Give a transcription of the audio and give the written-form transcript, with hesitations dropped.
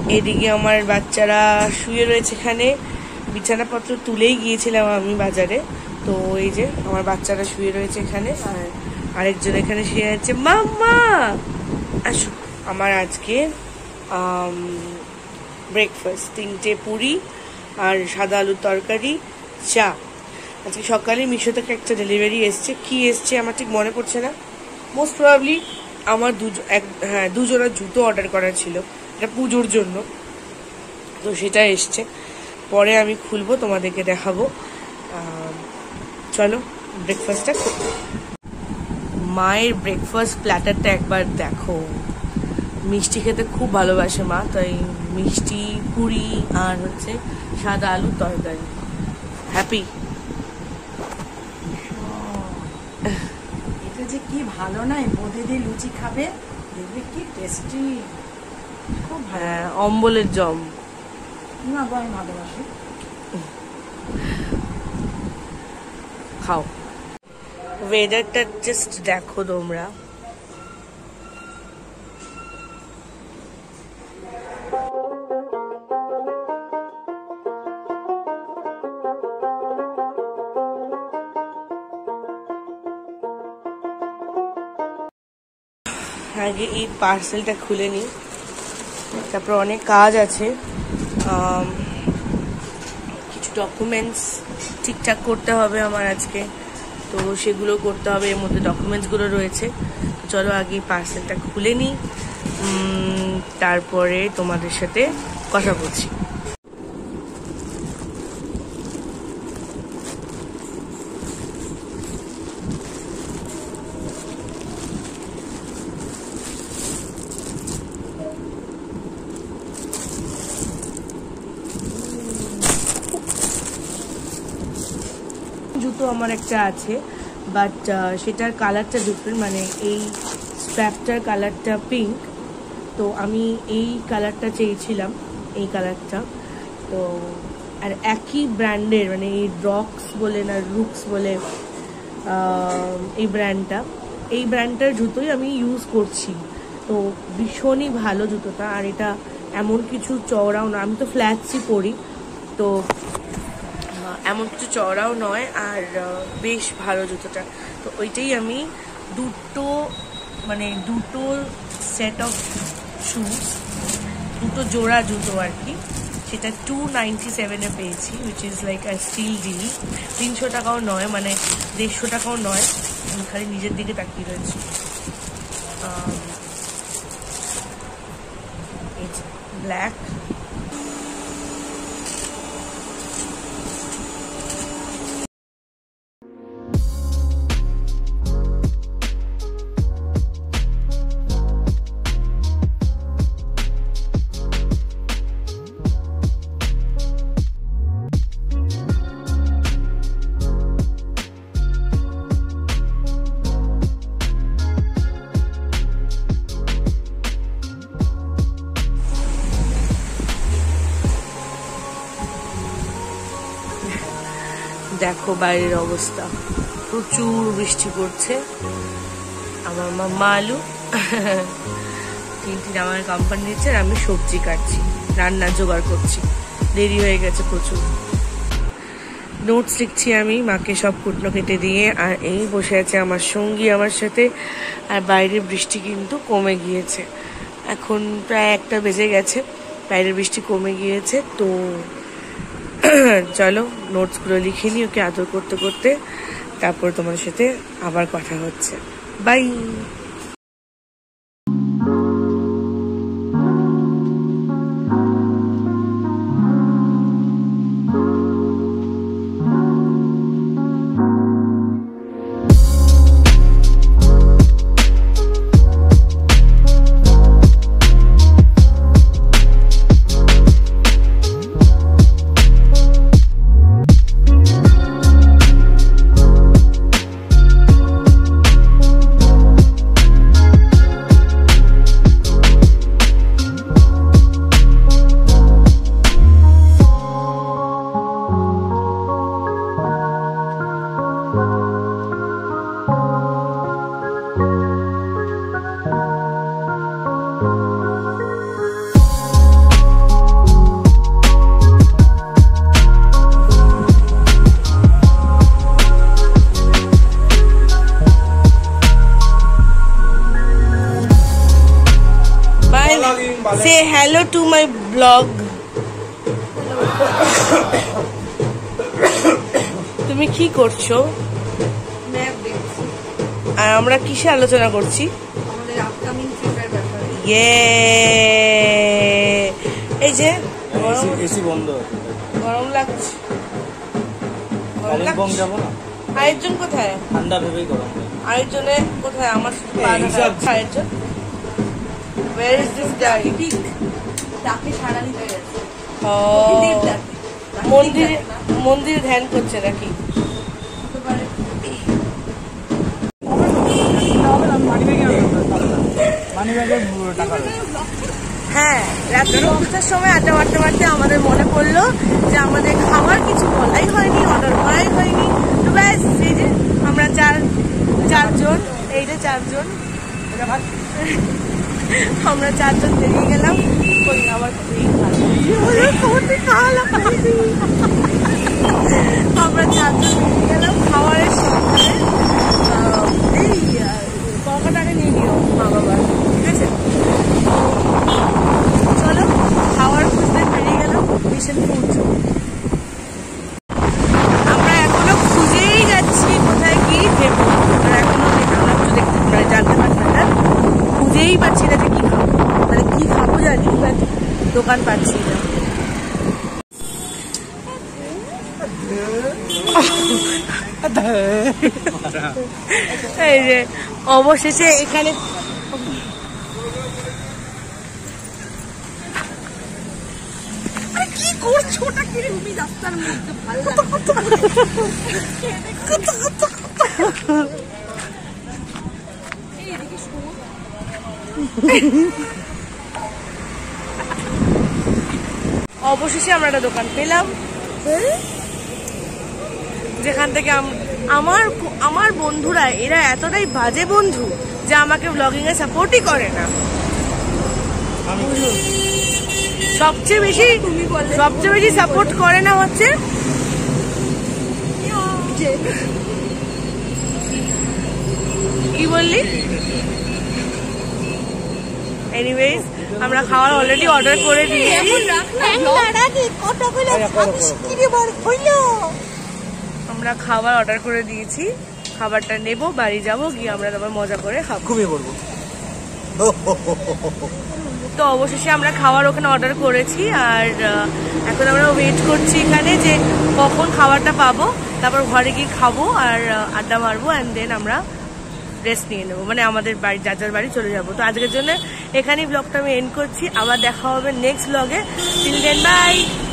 এদিকে আমার বাচ্চারা শুয়ে রয়েছে এখানে। বিছানাপত্র তুলেই গিয়েছিলাম আমি বাজারে, তো এই যে আমার বাচ্চারা শুয়ে রয়েছে এখানে, আর আরেকজন এখানে শুয়ে আছে। মাম্মা আসো। আমার আজকে ব্রেকফাস্ট 3টে পুরি আর সাদা আলুর তরকারি, চা। আজকে সকালে মিশো থেকে একটা ডেলিভারি এসছে, কি এসছে আমার ঠিক মনে পড়ছে না। মোস্ট প্রবাবলি আমার দুজোড়া জুতো অর্ডার করা ছিল, এটা পুজোর জন্য, তো সেটা এসছে। পরে আমি খুলবো, তোমাদেরকে দেখাবো। চলো ব্রেকফাস্টটা। মায়ের ব্রেকফাস্ট প্ল্যাটারটা একবার দেখো। মিষ্টি খেতে খুব ভালোবাসে মা, তাই মিষ্টি, পুরি আর হচ্ছে সাদা আলুর তরকারি। হ্যাপি। এটা যে কি ভালো নয়, বোঁদে দিয়ে লুচি খাবে, দেখবে কি টেস্টি, খুব ভালো। হ্যাঁ, অম্বলের জম। না গো, আমি ভালোবাসি। খাও। ওয়েদারটা জাস্ট দেখো তোমরা। আগে এই পার্সেলটা খুলে নিই, তারপর অনেক কাজ আছে। কিছু ডকুমেন্টস ঠিকঠাক করতে হবে আমার আজকে, তো সেগুলো করতে হবে। এর মধ্যে ডকুমেন্টসগুলো রয়েছে। চলো আগে পার্সেলটা খুলে নিই, তারপরে তোমাদের সাথে কথা বলছি। জুতো আমার একটা আছে, বাট সেটার কালারটা ডিফারেন্ট, মানে এই স্ট্র্যাপটার কালারটা পিঙ্ক, তো আমি এই কালারটা চেয়েছিলাম, এই কালারটা। তো আর একই ব্র্যান্ডের, মানে এই রক্স বলে না রুক্স বলে এই ব্র্যান্ডটার জুতোই আমি ইউজ করছি, তো ভীষণই ভালো জুতোটা। আর এটা এমন কিছু চওড়াও না, আমি তো ফ্ল্যাটসই পরি, তো এমন কিছু চওড়াও নয়, আর বেশ ভালো জুতোটা। তো ওইটাই আমি দুটো সেট অফ শুজ, দুটো জোড়া জুতো আর কি, সেটা 297 পেয়েছি, which is like a steal deal. 300 টাকাও নয়, মানে 150 টাকাও নয়। আমি খালি নিজের দিকে তাকিয়ে রয়েছি। ব্ল্যাক, দেখো বাইরের অবস্থা, প্রচুর বৃষ্টি পড়ছে। আমার মাম্মা আলু 3টি আমার কোম্পানি দিচ্ছে, আর আমি সবজি কাটছি, রান্নার জোগাড় করছি। দেরি হয়ে গেছে প্রচুর। নোটস লিখছি আমি, মাকে সব কুটনো কেটে দিয়ে। আর এই বসে আছে আমার সঙ্গী আমার সাথে। আর বাইরের বৃষ্টি কিন্তু কমে গিয়েছে, এখন প্রায় 1টা বেজে গেছে, বাইরের বৃষ্টি কমে গিয়েছে। তো চলো নোটসগুলো লিখে নিই ওকে আদর করতে করতে, তারপর তোমার সাথে আবার কথা হচ্ছে। Bye. hello to my blog. তুমি কি করছো? আর আমরা কিসে আলোচনা করছি? আমাদের আপকামিং ট্রিপের ব্যাপারে। এই যে এসি বন্ধ, গরম লাগছে। কালিম্পং যাবো না? আরেকজন কোথায়? ঠান্ডা ভেবেই গরম। আরেকজনে কোথায়? আমার আরেকজন Where is this guy? ডাকে সারা দিতে গেছে। মন্দিরে ধ্যান করছে নাকি? হ্যাঁ, রাত্রি 9টার সময় আড্ডা মারতে মারতে আমাদের মনে পড়লো যে আমাদের খাবার কিছু বলাই হয়নি, অর্ডার করাই হয়নি। তো ব্যাস, এই যে আমরা চারজন, এই যে চারজন, আমরা চারজন বেরিয়ে গেলাম। আবার আমরা চারজন বেরিয়ে গেলাম খাবারের সন্ধানে। এই পকাটাকে নিয়ে নিও মা বাবার, ঠিক আছে? চলো খাওয়ার খুঁজতে বেরিয়ে গেলাম মিশন ফুড। আমরা এখনো খুঁজেই যাচ্ছি কোথায় কি দেবো, এখনো আমরা একটু দেখতে জানতে পারছি না, খুঁজেই পাচ্ছি না যে কি খাবো, মানে কি খাবো জানি, বাট দোকান পাচ্ছি না। এই যে অবশেষে এখানে কি করছো, ওটা কিরে তুমি রাস্তার মধ্যে ভালো অবশেষে আমরা একটা দোকান পেলাম যেখান থেকে আমার বন্ধুরা এরা এতটাই বাজে বন্ধু যে আমাকে ব্লগিং এ সাপোর্টই করে না। সবচেয়ে বেশি সাপোর্ট করে না হচ্ছে কি বললি? এনিওয়েজ আমরা খাবার অলরেডি অর্ডার করে দিয়েছি। আমরা খাবার অর্ডার করে দিয়েছি, খাবারটা নেব, বাড়ি যাব, গিয়ে আমরা তারপর মজা করে খাবো। ঘুমিয়ে পড়বো। তো অবশেষে আমরা খাবার ওখানে অর্ডার করেছি, আর এখন আমরা ওয়েট করছি এখানে যে কখন খাবারটা পাবো, তারপর ঘরে গিয়ে খাবো আর আড্ডা মারবো, অ্যান্ড দেন আমরা রেস্ট নিয়ে নেবো, মানে আমাদের বাড়ি যার বাড়ি চলে যাবো। তো আজকের জন্য এখানেই ব্লগটা আমি এন্ড করছি, আবার দেখা হবে next blog. Till then by.